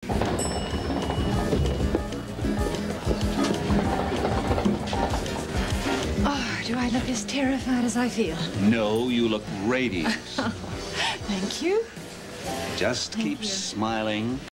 Oh, do I look as terrified as I feel? No, you look radiant. Thank you. Just keep smiling.